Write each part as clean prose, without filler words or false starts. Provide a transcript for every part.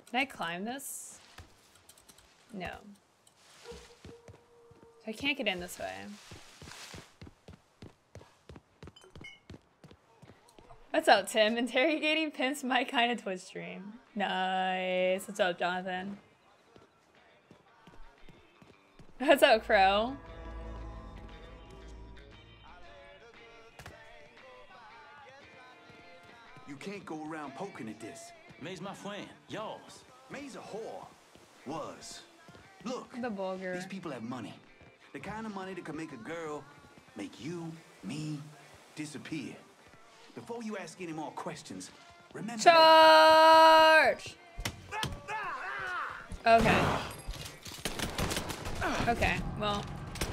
Can I climb this? No. So I can't get in this way. What's up, Tim? Interrogating pimps, my kind of Twitch stream. Nice. What's up, Jonathan? What's up, Crow? You can't go around poking at this. May's my friend. Yours. May's a whore. Was. Look. The bulger. These people have money. The kind of money that could make a girl make you, me, disappear. Before you ask any more questions, remember. Charge! Okay. Okay, well.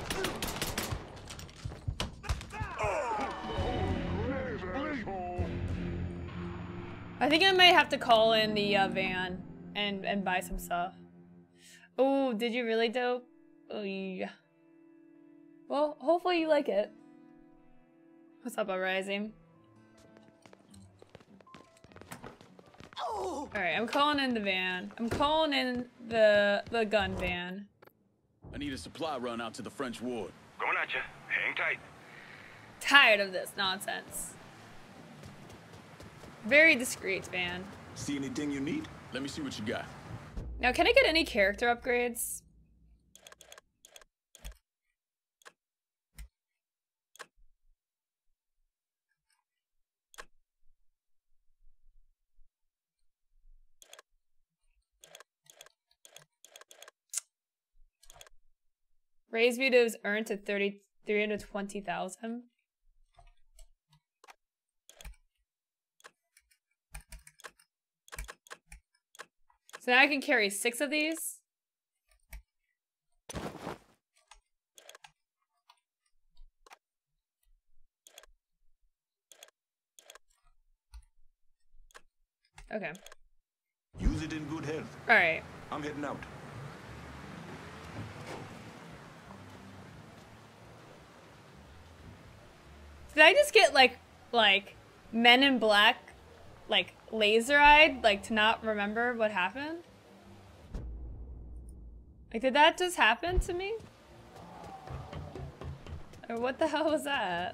I think I might have to call in the van and buy some stuff. Oh, did you really, Dope? Oh, yeah. Well, hopefully you like it. What's up, Uprising? Alright, I'm calling in the van. I'm calling in the gun van. I need a supply run out to the French ward. Going at you. Hang tight. Tired of this nonsense. Very discreet, van. See anything you need? Let me see what you got. Now, can I get any character upgrades? Raise views earned to 320,000. So now I can carry 6 of these. Okay. Use it in good health. All right. I'm heading out. Did I just get like Men in Black, like laser-eyed, like to not remember what happened? Like, did that just happen to me? Or what the hell was that?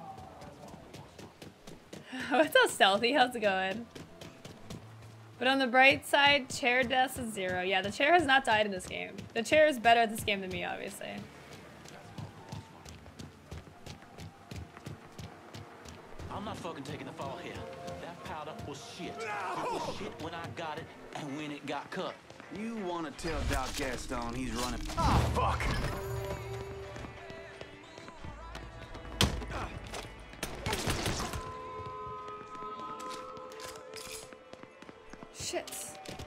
What's up, Stealthy? How's it going? But on the bright side, chair deaths is 0. Yeah, the chair has not died in this game. The chair is better at this game than me, obviously. I'm not fucking taking the fall here. That powder was shit. It was shit when I got it and when it got cut. You want to tell Doc Gaston he's running. Ah, fuck. Shit.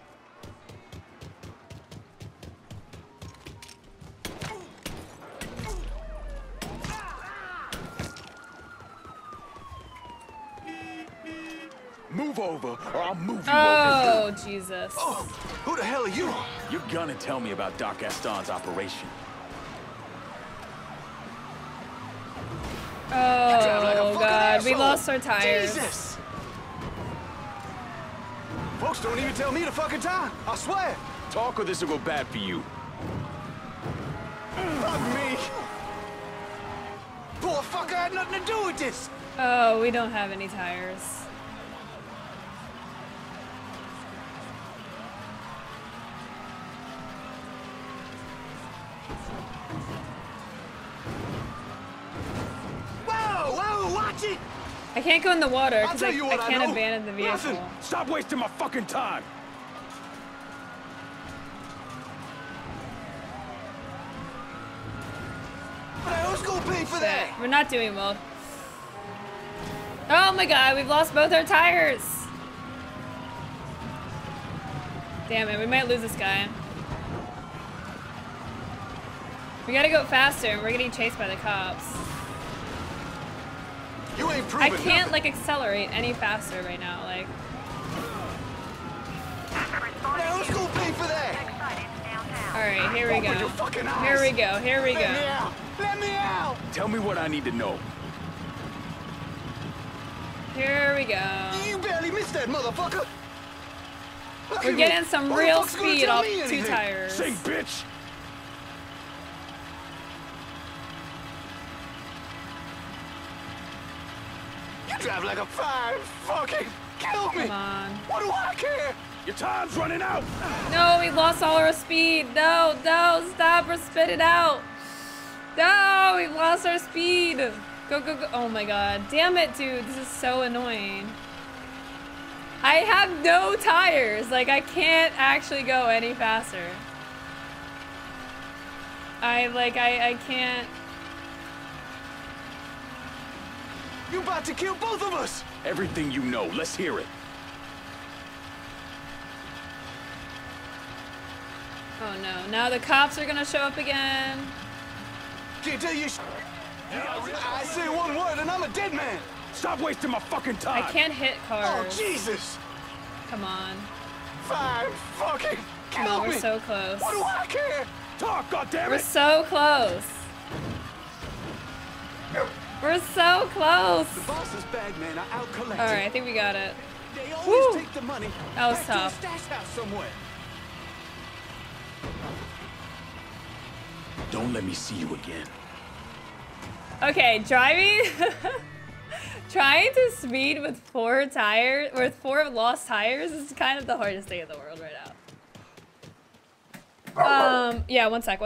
Move over, or I'll move you Oh, over. Jesus. Oh, who the hell are you? You're gonna tell me about Doc Gaston's operation. Oh, God. We lost our tires. Jesus! Folks don't even tell me the fucking time. I swear. Talk or this will go bad for you. Fuck me. Poor fucker had nothing to do with this. Oh, we don't have any tires. Whoa, watch it. I can't go in the water I'll because tell I you what I can't know. abandon the vehicle. Listen, Stop wasting my fucking time! who's gonna pay for that? We're not doing well. Oh my God, we've lost both our tires. Damn it, we might lose this guy. We gotta go faster and we're getting chased by the cops. You ain't I proving can't nothing. like accelerate any faster right now, like. Who's gonna pay for that? Alright, here we Open go. your fucking eyes. Here we go, here we Let me go. out. Let me out. Tell me what I need to know. Here we go. You barely missed that, motherfucker. We're getting some Who the real fuck's gonna speed tell off me 2 anything? tires. Sing, bitch! You drive like a fire. Fucking kill me. Come on. What do I care? Your time's running out! No, we lost all our speed. No, no, stop or spit it out. No, we lost our speed. Go, go, go. Oh my god. Damn it, dude. This is so annoying. I have no tires. Like, I can't actually go any faster. I can't. You about to kill both of us. Everything you know, let's hear it. Oh no, now the cops are gonna show up again. Can't tell you. I say one word and I'm a dead man. Stop wasting my fucking time! I can't hit Oh cars. Jesus! Come on. Fire! Fucking Come kill on, me. we're so close. What do I care? Talk, We're goddammit! so close. We're so close. The boss's bag man are out collecting. Alright, I think we got it. They always Woo. take the money That was back tough. to the stash house somewhere. Don't let me see you again. Okay, driving. Trying to speed with 4 lost tires is kind of the hardest thing in the world right now. Yeah, one sec.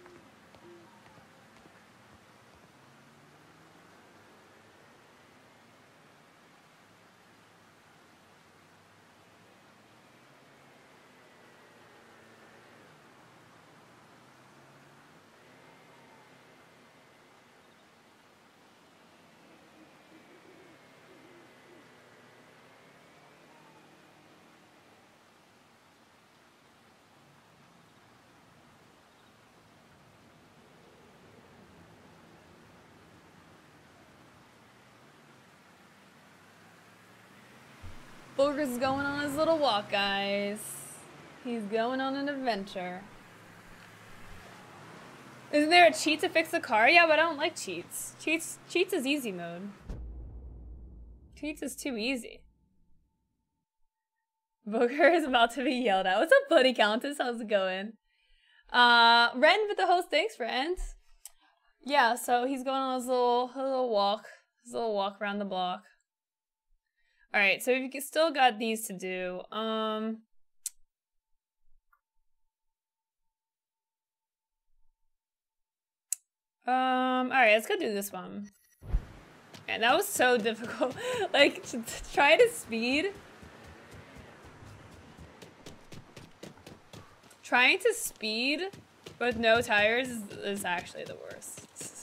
Booger's going on his little walk, guys. He's going on an adventure. Isn't there a cheat to fix the car? Yeah, but I don't like cheats. Cheats is easy mode. Cheats is too easy. Booger is about to be yelled at. What's up, buddy Countess? How's it going? Ren with the host. Thanks, friend. Yeah, so he's going on his little walk around the block. All right, so we've still got these to do. All right, let's go do this one. And that was so difficult. Like, try to speed. Trying to speed with no tires is actually the worst.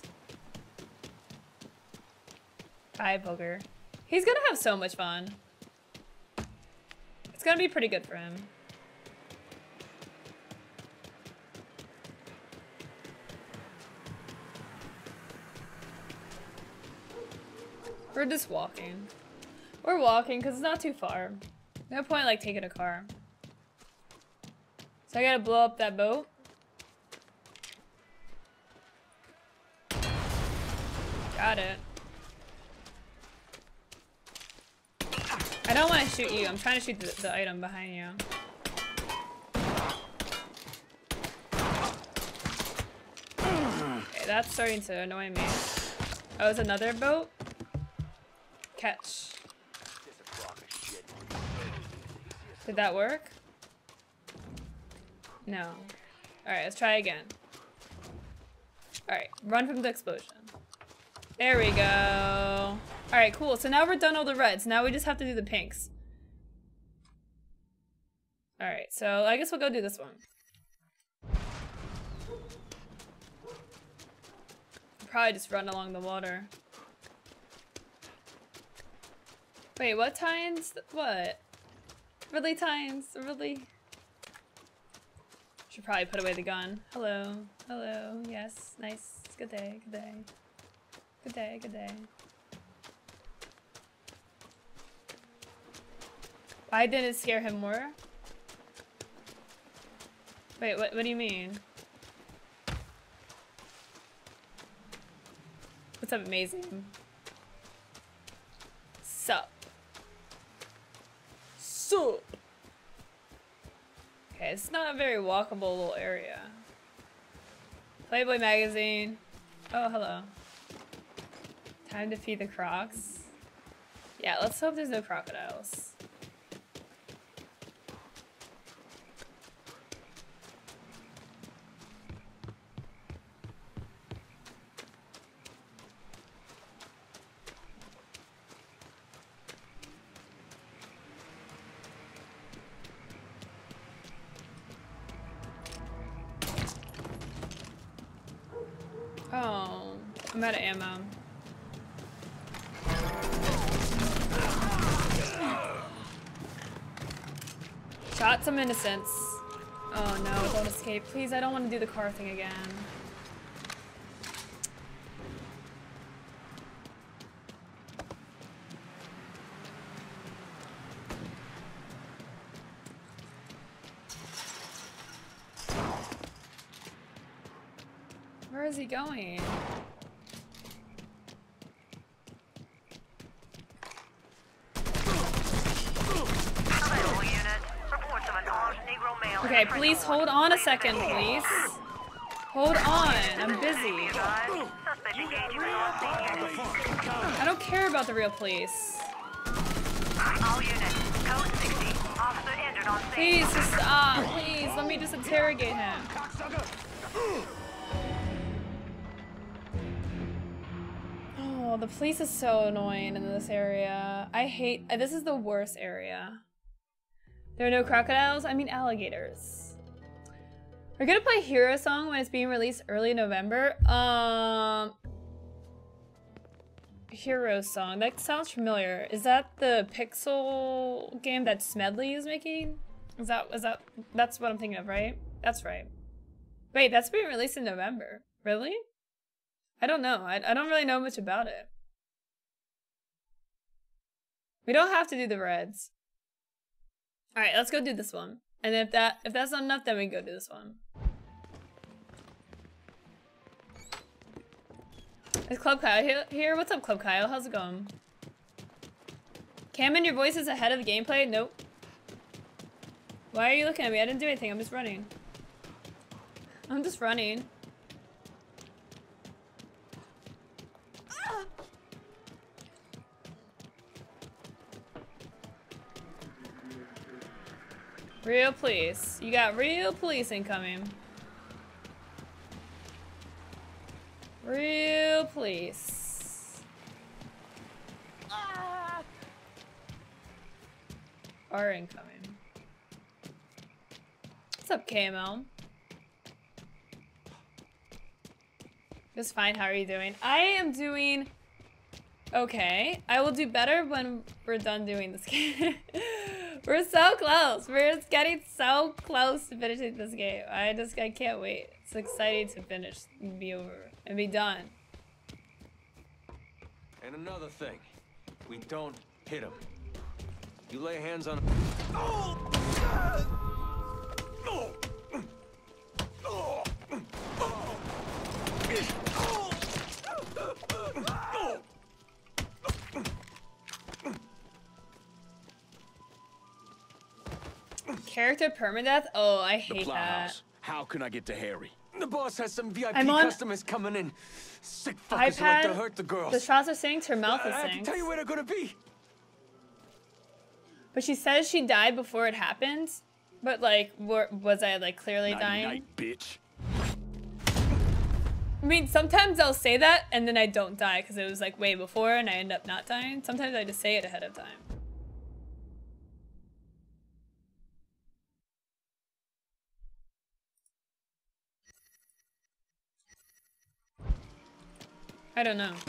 Bye, Booger. He's gonna have so much fun. It's gonna be pretty good for him. We're just walking. We're walking because it's not too far. No point like taking a car. So I gotta blow up that boat. Got it. I don't want to shoot you. I'm trying to shoot the item behind you. Okay, that's starting to annoy me. Oh, it's another boat? Catch. Did that work? No. Alright, let's try again. Alright, run from the explosion. There we go. Alright, cool. So now we're done all the reds. Now we just have to do the pinks. Alright, so I guess we'll go do this one. Probably just run along the water. Wait, what times? What? Really times? Really? Should probably put away the gun. Hello. Hello. Yes. Nice. Good day. Good day. Good day. Good day. Why didn't it scare him more? Wait, what do you mean? What's up, amazing? Sup? Sup? Okay, it's not a very walkable little area. Playboy magazine. Oh, hello. Time to feed the crocs. Yeah, let's hope there's no crocodiles. Oh, I'm out of ammo. Shot some innocents. Oh no, don't escape. Please, I don't want to do the car thing again. Where is he going? Okay, please hold on a second, please. Hold on, I'm busy. I don't care about the real police. Please, just stop. Please, let me just interrogate him. Oh, the police is so annoying in this area. I hate, this is the worst area. There are no crocodiles? I mean alligators. We're gonna play Hero Song when it's being released early November. Hero Song, that sounds familiar. Is that the Pixel game that Smedley is making? That's what I'm thinking of, right? That's right. Wait, that's being released in November. Really? I don't know. I don't really know much about it. We don't have to do the reds. All right, let's go do this one. And if that's not enough, then we can go do this one. Is Club Kyle here? What's up, Club Kyle? How's it going? Cameron, your voice is ahead of the gameplay? Nope. Why are you looking at me? I didn't do anything. I'm just running. I'm just running. Real police. You got real police incoming. Real police. Are incoming. What's up, KML? Just fine. How are you doing? I am doing okay. I will do better when we're done doing this game. We're so close. We're just getting so close to finishing this game. I can't wait. It's exciting to finish and be over and be done. And another thing, we don't hit him. You lay hands on him. Character permadeath? Oh, I hate The that. House. How can I get to Harry? The boss has some VIP I'm on customers coming in. Sick fuckers who like to hurt the girls. The shots are synced, her mouth is I can synced. tell you where they're gonna be. But she says she died before it happened. But like, was I like clearly dying? Night, bitch. I mean, sometimes I'll say that and then I don't die because it was like way before and I end up not dying. Sometimes I just say it ahead of time. I don't know.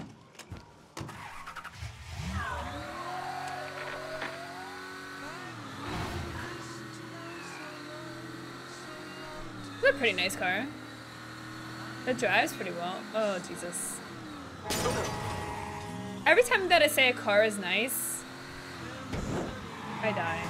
It's a pretty nice car. It drives pretty well. Oh, Jesus. Every time that I say a car is nice, I die.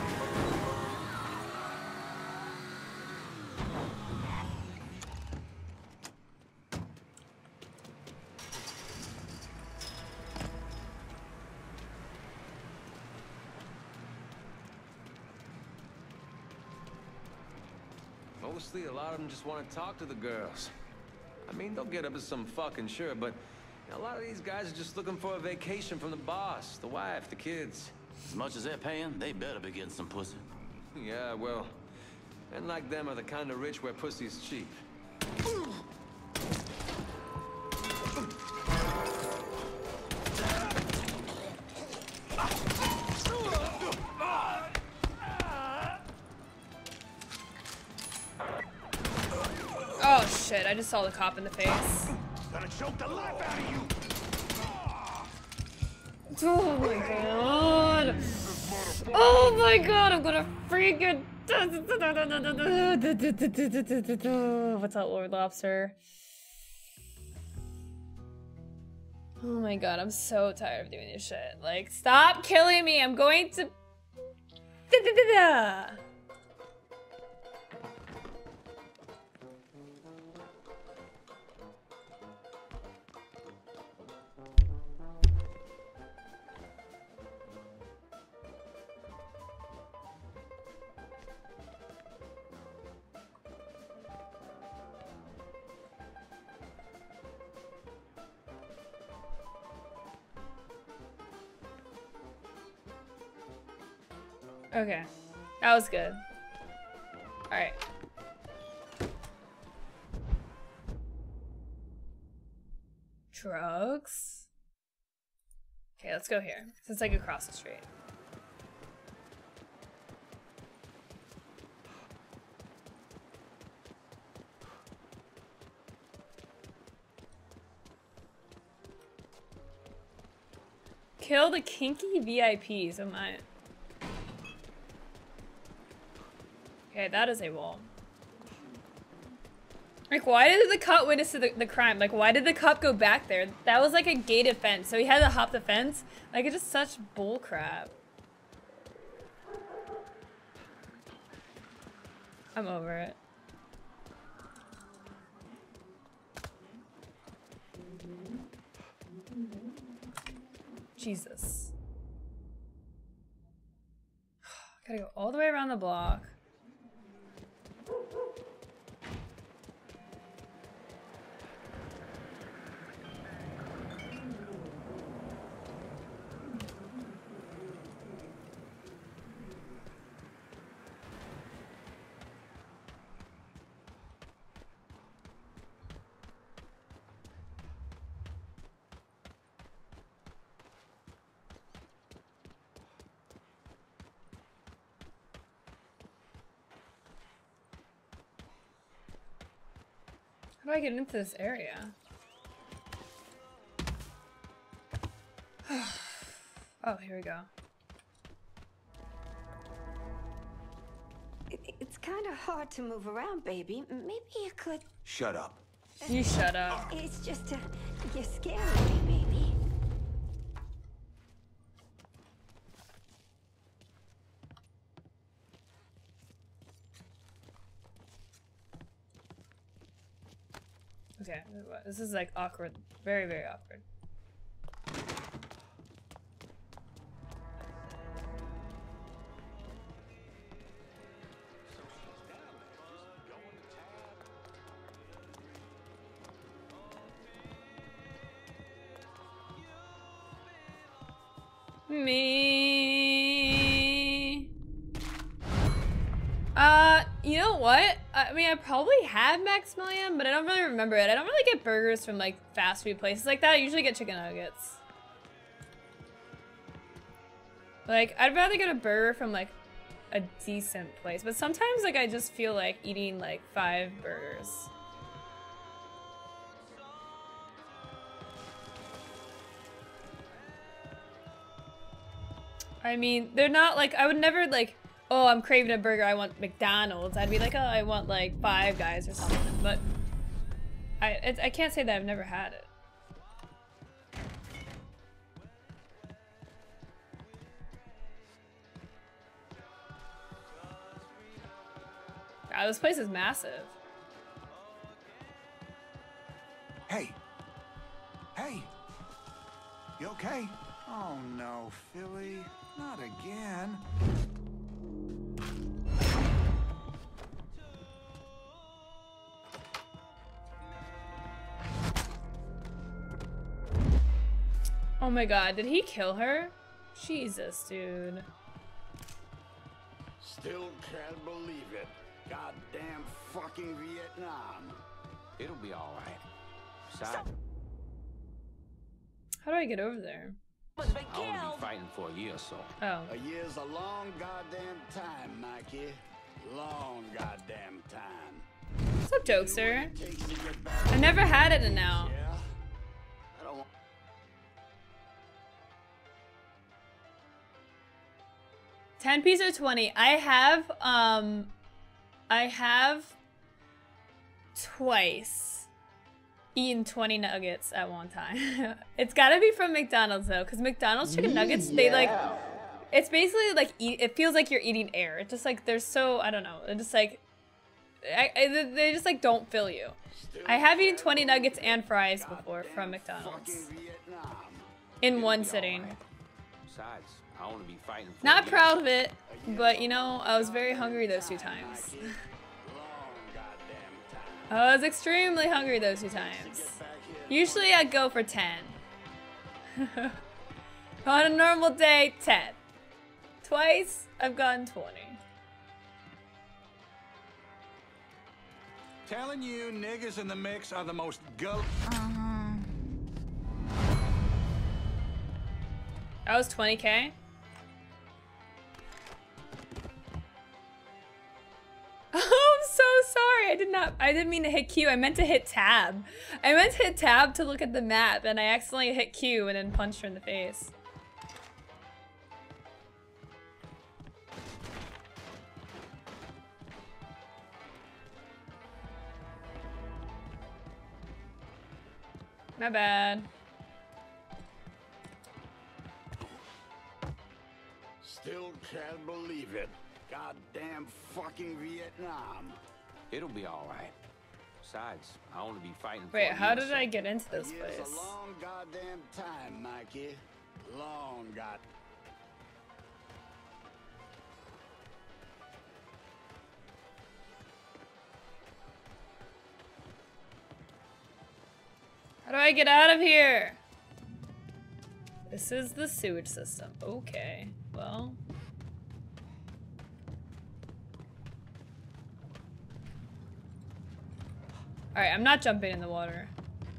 Mostly, a lot of them just want to talk to the girls. I mean, they'll get up as some fucking sure, but a lot of these guys are just looking for a vacation from the boss, the wife, the kids. As much as they're paying, they better be getting some pussy. Yeah, well, men like them are the kind of rich where pussy's cheap. Oh shit, I just saw the cop in the face. Gonna choke the life out of you. Oh my god. Oh my god, I'm gonna freaking... What's up, Lord Lobster? Oh my god, I'm so tired of doing this shit. Like, stop killing me, I'm going to... Okay, that was good. All right. Drugs? Okay, let's go here. So it's like across the street. Kill the kinky VIPs, oh my. Okay, that is a wall. Like, why did the cop witness to the crime? Like, why did the cop go back there? That was like a gated fence, so he had to hop the fence. Like, it's just such bull crap. I'm over it. Jesus. Gotta go all the way around the block. How do I get into this area? Oh, here we go. It's kind of hard to move around, baby. Maybe you could... Shut up. You shut up. It's just you're scaring me, baby. Okay, this is like awkward. Very, very awkward. Me. You know what? I mean, I probably have Maximilian, but I don't really remember it. I don't really get burgers from like fast food places like that. I usually get chicken nuggets. Like, I'd rather get a burger from like a decent place, but sometimes like I just feel like eating like 5 burgers. I mean, they're not like, I would never like, oh, I'm craving a burger, I want McDonald's. I'd be like, oh, I want like 5 Guys or something, but I can't say that I've never had it. Wow, this place is massive. Hey. Hey. You okay? Oh no, Philly. Not again. Oh my god, did he kill her? Jesus, dude. Still can't believe it. Goddamn fucking Vietnam. It'll be all right. Besides, How do I get over there? I won't be fighting for a year or so. Oh. A year's a long goddamn time, Mikey. Long goddamn time. What's up, Jokester? It takes to get back. I never had it now. Yeah. I don't want. 10 piece or 20. I have twice eaten 20 nuggets at one time. It's gotta be from McDonald's though, because McDonald's chicken nuggets, they like, it's basically like, it feels like you're eating air. It's just like, they're so, I don't know, they're just like, they just like don't fill you. I have eaten 20 nuggets and fries before from McDonald's. In one sitting. Besides, I want to be fighting for Not a year. proud of it, but you know, I was very hungry those 2 times. I was extremely hungry those 2 times. Usually I go for 10. On a normal day, 10. Twice, I've gotten 20. Telling you, niggas in the mix are the most gull. That was 20K. Oh, I'm so sorry. I didn't mean to hit Q. I meant to hit tab. I meant to hit tab to look at the map and I accidentally hit Q and then punched her in the face. My bad. Still can't believe it. Goddamn fucking Vietnam. It'll be all right. Besides, I want to be fighting for Wait, a how year or did so. I get into this Year's place? a long goddamn time, Mikey. Long god. How do I get out of here? This is the sewage system. Okay, well. Alright, I'm not jumping in the water.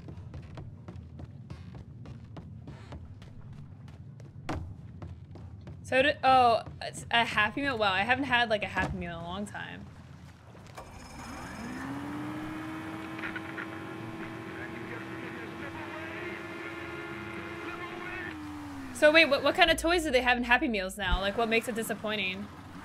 So did, oh, it's a Happy Meal? Wow, I haven't had like a Happy Meal in a long time. So wait, what kind of toys do they have in Happy Meals now? Like, what makes it disappointing?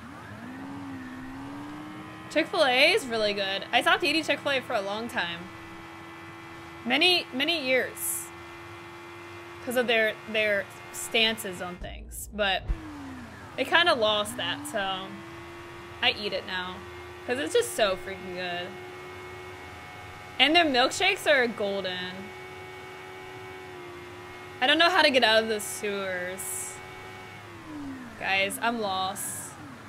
Chick-fil-A is really good. I stopped eating Chick-fil-A for a long time. Many years. Because of their stances on things. But they kind of lost that, so I eat it now. Because it's just so freaking good. And their milkshakes are golden. I don't know how to get out of the sewers. Guys, I'm lost.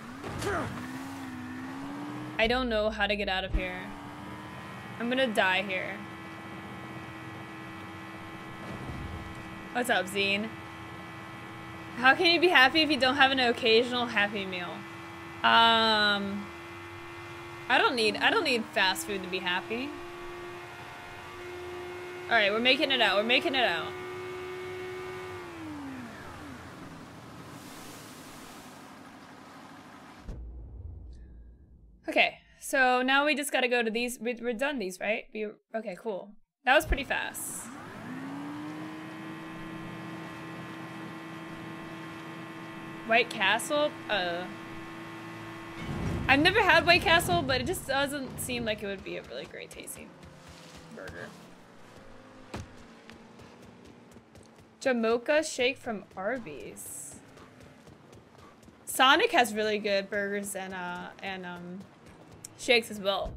I don't know how to get out of here. I'm gonna die here. What's up, Zine? How can you be happy if you don't have an occasional Happy Meal? I don't need fast food to be happy. Alright, we're making it out. We're making it out. Okay, so now we just gotta go to these. We're done these, right? Okay, cool. That was pretty fast. White Castle? I've never had White Castle, but it just doesn't seem like it would be a really great tasting burger. Jamocha shake from Arby's. Sonic has really good burgers and shakes as well.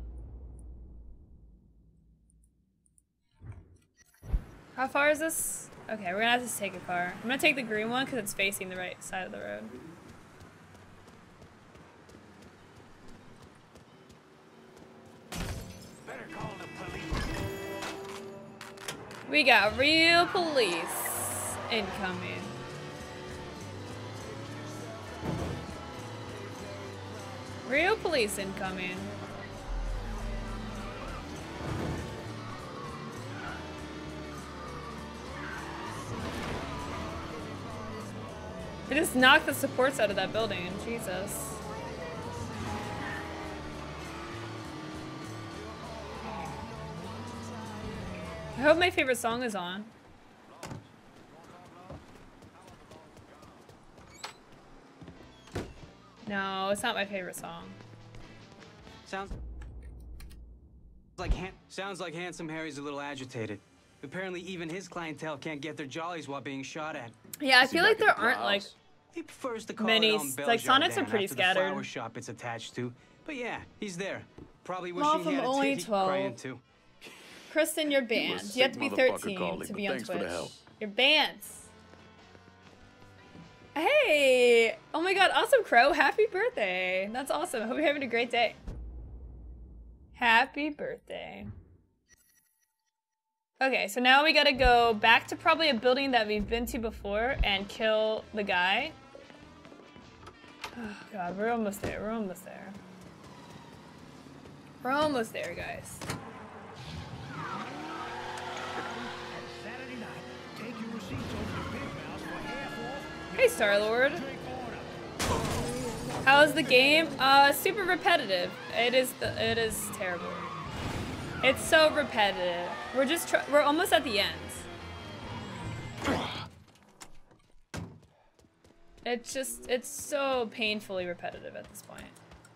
How far is this? Okay, we're gonna have to take it far. I'm gonna take the green one because it's facing the right side of the road. Better call the police. We got real police. incoming. Rio police incoming. They just knocked the supports out of that building. Jesus. I hope my favorite song is on. No, it's not my favorite song. Sounds like Handsome Harry's a little agitated. Apparently even his clientele can't get their jollies while being shot at. Yeah, I feel like there aren't like He prefers to call many, it on Belle like Sonics Jardin are pretty after the scattered. flower shop it's attached to. But yeah, he's there. Probably Mom, wishing he I'm had a only titty 12. crying too. Kristen, you're banned. You have to be 13 to be on thanks for the Twitch. help. You're banned. Hey! Oh my god, awesome Crow. Happy birthday. That's awesome. I hope you're having a great day. Happy birthday. Okay, so now we gotta go back to probably a building that we've been to before and kill the guy. Oh god, we're almost there. We're almost there. We're almost there, guys. Hey, Star-Lord. How's the game? Super repetitive. It is terrible. It's so repetitive. We're almost at the end. It's so painfully repetitive at this point.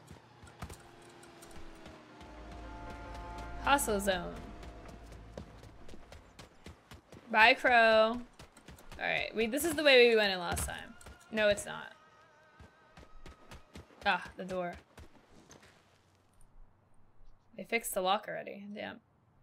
Hustle zone. Bye, Crow. Alright, this is the way we went in last time. No, it's not. Ah, the door. They fixed the lock already. Damn.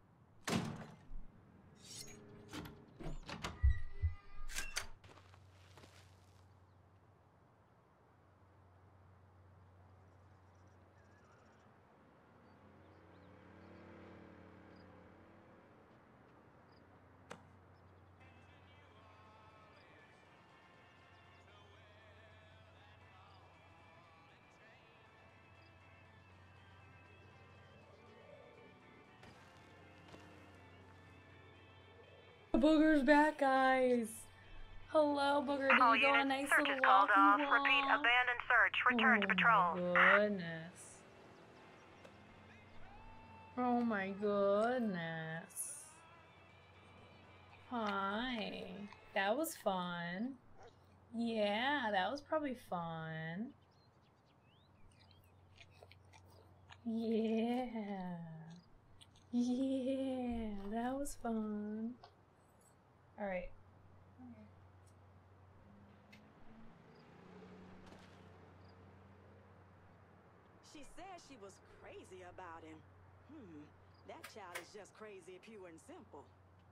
Booger's back, guys. Hello, Booger. Did you go on a nice little walk? Repeat, abandoned search. Return to patrol. Goodness. Oh my goodness. Hi. That was fun. Yeah, that was probably fun. Yeah. Yeah, that was fun. All right. She said she was crazy about him. That child is just crazy, pure and simple.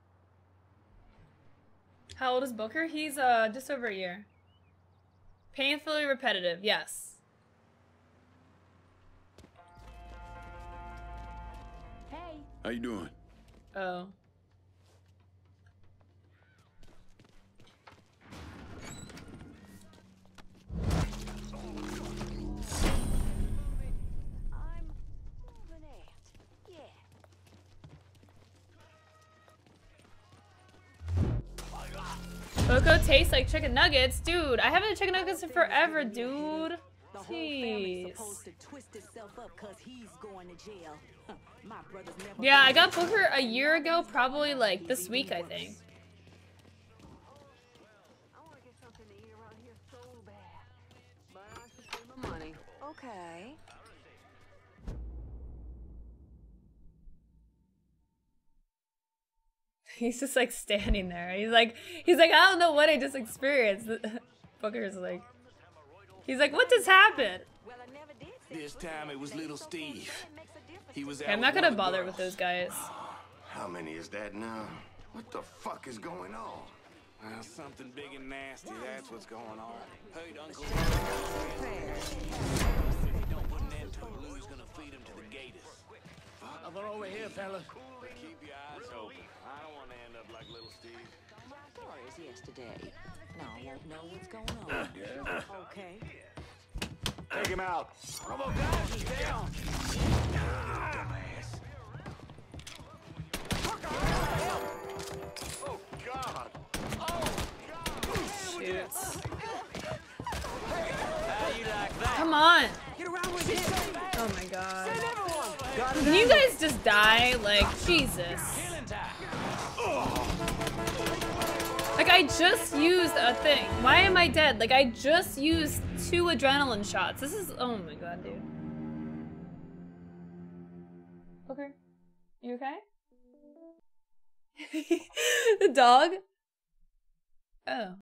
How old is Booker? He's just over a year. Painfully repetitive, yes. Hey. How you doing? Oh. Boko tastes like chicken nuggets? Dude, I haven't had chicken nuggets in forever, dude. Jeez. Yeah, I got Booker a year ago, probably like this week, I think. Okay. He's just like standing there. He's like, I don't know what I just experienced. Booker's like, he's like, what just happened? This time it was little Steve. He was Okay, I'm not gonna bother with those guys. How many is that now? What the fuck is going on? Something big and nasty, that's what's going on. Heard Uncle don't put an end to him, Louie's gonna feed him to the gators. Nothing over here, fellas. Keep your eyes open. I don't want to end up like little Steve. Sorry, it's yesterday. Now I won't know what's going on. Okay. Take him out. Robo guys is down. Dumbass. Oh, God. Oh, God. Shoot. How you like that? Come on. Get around with it. Oh my god. Save everyone. Can you guys just die? Like, Jesus. Killing time. Like, I just used a thing. Why am I dead? Like, I just used 2 adrenaline shots. This is... Oh my god, dude. Okay. You okay? The dog? Oh.